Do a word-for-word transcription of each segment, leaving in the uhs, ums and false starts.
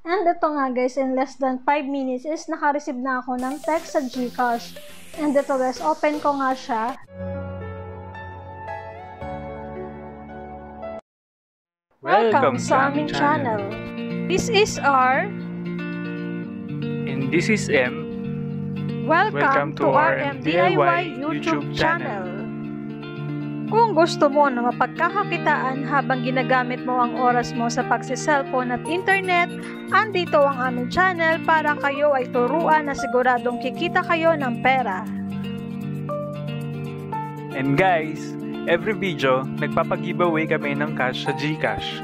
And ito nga guys, in less than five minutes is naka-receive na ako ng text sa Gcash. And ito guys, open ko nga siya. Welcome sa aming channel. This is R. And this is M. Welcome, Welcome to, to R M D I Y YouTube channel. Kung gusto mo na mapagkakakitaan habang ginagamit mo ang oras mo sa pagsi-cellphone at internet, andito ang aming channel para kayo ay turuan na siguradong kikita kayo ng pera. And guys, every video, nagpapag-giveaway kami ng cash sa Gcash.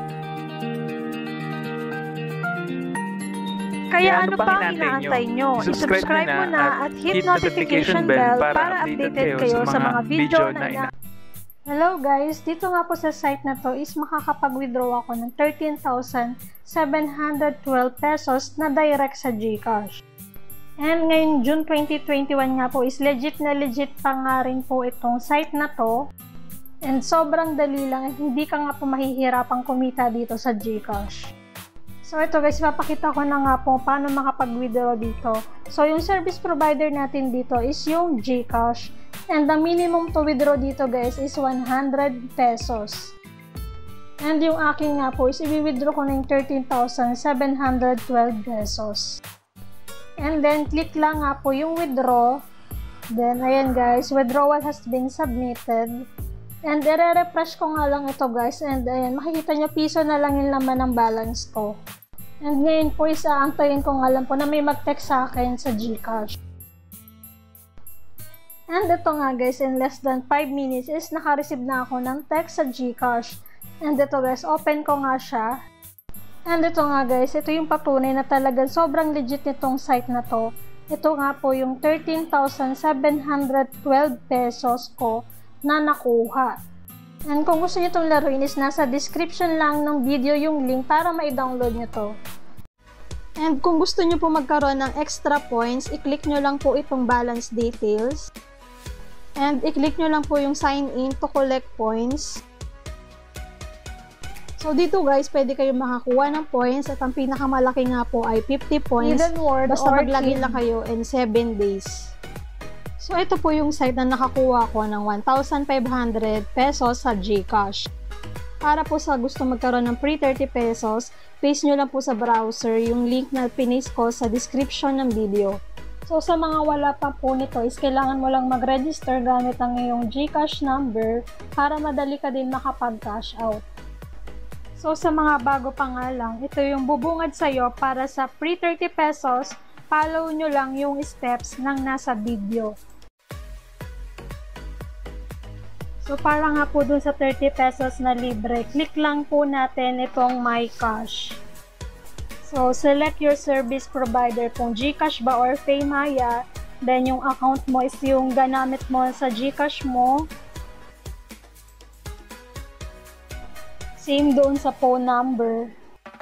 Kaya, Kaya ano pang inaantay nyo? I-subscribe mo na at hit notification bell para updated kayo sa mga video na ina. Hello guys, dito nga po sa site na to is makakapag-withdraw ako ng thirteen thousand seven hundred twelve pesos na direct sa Gcash. And ngayon June twenty twenty-one nga po is legit na legit pa nga rin po itong site na to. And sobrang dali lang at hindi ka nga po mahihirapang kumita dito sa Gcash. So ito guys, papakita ko na nga po paano makapag-withdraw dito. So yung service provider natin dito is yung Gcash. And the minimum to withdraw dito guys is one hundred pesos. And yung akin nga po is i-withdraw ko ng thirteen thousand seven hundred twelve pesos. And then click lang nga po yung withdraw. Then ayan guys, withdrawal has been submitted. And i-refresh ko nga lang ito guys. And ayan, makikita nyo piso na lang yung laman ng balance ko. And ngayon po is aantayin ko nga lang po na may mag-text sa akin sa Gcash. And ito nga guys, in less than five minutes is naka-receive na ako ng text sa Gcash. And ito guys, open ko nga siya. And ito nga guys, ito yung patunay na talagang sobrang legit nitong site na to. Ito nga po yung thirteen thousand seven hundred twelve pesos ko na nakuha. And kung gusto nyo itong laruin is nasa description lang ng video yung link para ma-download nyo to. And kung gusto nyo po magkaroon ng extra points, i-click nyo lang po itong balance details. And i-click nyo lang po yung sign in to collect points. So dito guys, pwede kayo makakuha ng points at ang pinakamalaki nga po ay fifty points. Basta mag-login lang kayo in seven days. So, ito po yung site na nakakuha ko ng one thousand five hundred pesos sa Gcash. Para po sa gusto magkaroon ng free thirty pesos, paste nyo lang po sa browser yung link na pinis ko sa description ng video. So, sa mga wala pa po nito is kailangan mo lang mag-register gamit ang iyong Gcash number para madali ka din makapag-cash out. So, sa mga bago pa nga lang, ito yung bubungad sa'yo para sa free thirty pesos, follow nyo lang yung steps ng nasa video. So, para nga po dun sa thirty pesos na libre, click lang po natin itong My Cash. So, select your service provider kung Gcash ba or Paymaya. Then, yung account mo is yung ganamit mo sa Gcash mo. Same doon sa phone number.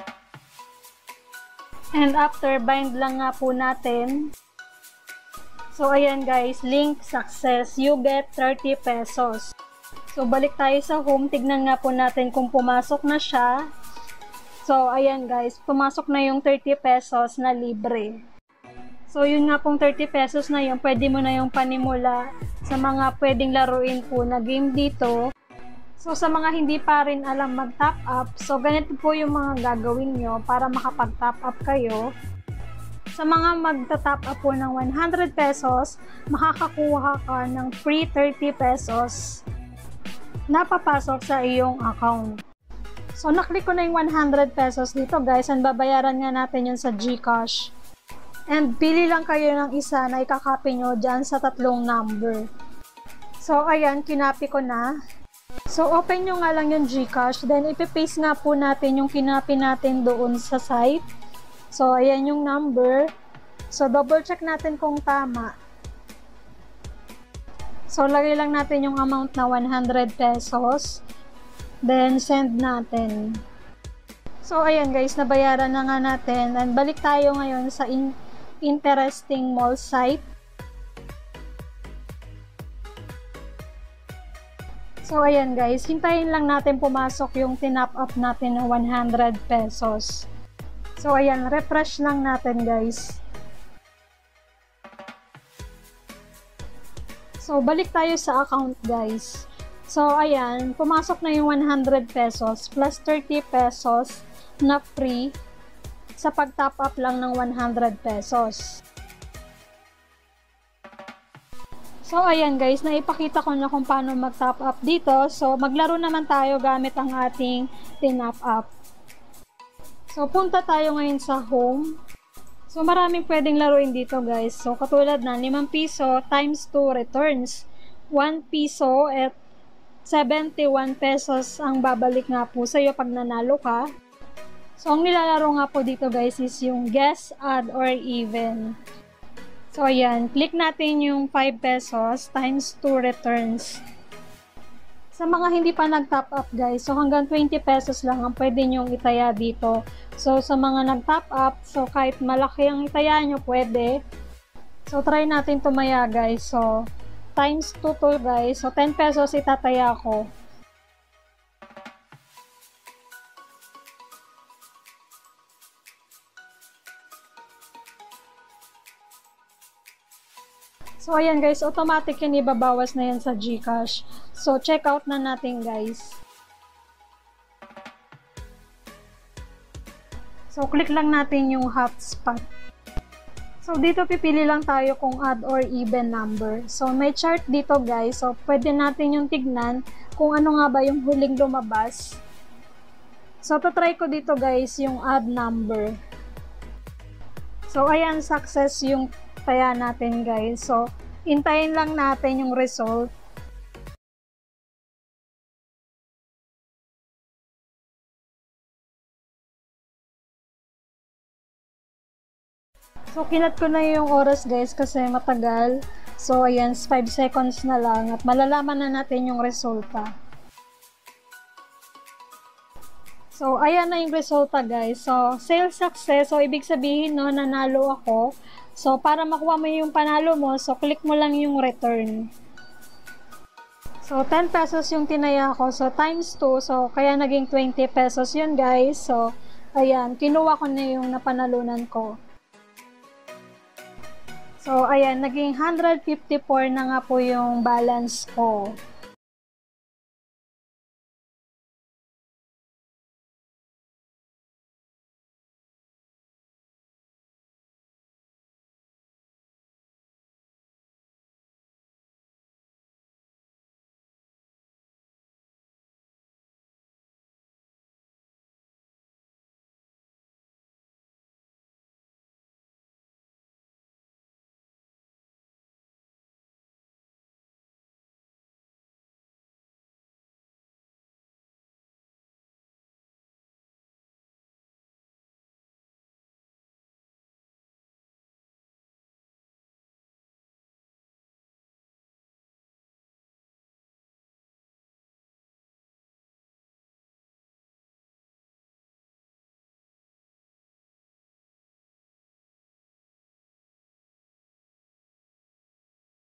And after, bind lang nga po natin. So, ayan guys, link success. You get thirty pesos. So, balik tayo sa home. Tignan nga po natin kung pumasok na siya. So, ayan guys, pumasok na yung thirty pesos na libre. So, yun nga pong thirty pesos na yun, pwede mo na yung panimula sa mga pwedeng laruin po na game dito. So, sa mga hindi pa rin alam mag-top up, so ganito po yung mga gagawin nyo para makapag-top up kayo. Sa mga magta-top up po ng one hundred pesos, makakakuha ka ng free thirty pesos na papasok sa iyong account. So, naklik ko na yung one hundred pesos dito guys, and babayaran nga natin yun sa Gcash. And pili lang kayo ng isa na ikakopy nyo dyan sa tatlong number. So, ayan, kinapi ko na. So, open nyo nga lang yung Gcash, then ipipaste nga po natin yung kinapi natin doon sa site. So, ayan yung number. So, double check natin kung tama. So, lagay lang natin yung amount na one hundred pesos. Then, send natin. So, ayan guys, nabayaran na nga natin. And balik tayo ngayon sa in interesting mall site. So, ayan guys, hintayin lang natin pumasok yung tinap up natin ng one hundred pesos. So, ayan, refresh lang natin guys. So, balik tayo sa account guys. So, ayan, pumasok na yung one hundred pesos plus thirty pesos na free sa pag-top up lang ng one hundred pesos. So, ayan guys, naipakita ko na kung paano mag-top up dito. So, maglaro naman tayo gamit ang ating tin-up up. So, punta tayo ngayon sa home. So, maraming pwedeng laruin dito guys. So, katulad na limang piso times two returns. one piso at seventy-one pesos ang babalik nga po sa'yo pag nanalo ka. So, ang nilalaro nga po dito guys is yung guess, add, or even. So, ayan. Click natin yung five pesos times two returns. Sa mga hindi pa nag-top up guys, so hanggang twenty pesos lang ang pwede nyong itaya dito. So, sa mga nag-top up, so kahit malaki ang itaya nyo, pwede. So, try natin tumaya guys. So, times two to guys. So, ten pesos itataya ko. So, ayan guys, automatic yan, ibabawas na yan sa Gcash. So, check out na natin guys. So, click lang natin yung hotspot. So, dito pipili lang tayo kung odd or even number. So, may chart dito guys. So, pwede natin yung tignan kung ano nga ba yung huling lumabas. So, tatry ko dito guys yung odd number. So, ayan, success yung taya natin guys. So, hintayin lang natin yung result. So, kinat ko na yung oras guys kasi matagal. So, ayan, five seconds na lang at malalaman na natin yung resulta. So, ayan na yung resulta guys. So, sales success. So, ibig sabihin no, nanalo ako. So, para makuha mo yung panalo mo, so click mo lang yung return. So, ten pesos yung tinaya ko. So, times two. So, kaya naging twenty pesos yun guys. So, ayan, kinuha ko na yung napanalunan ko. So, ayan, naging one hundred fifty-four na nga po yung balance ko.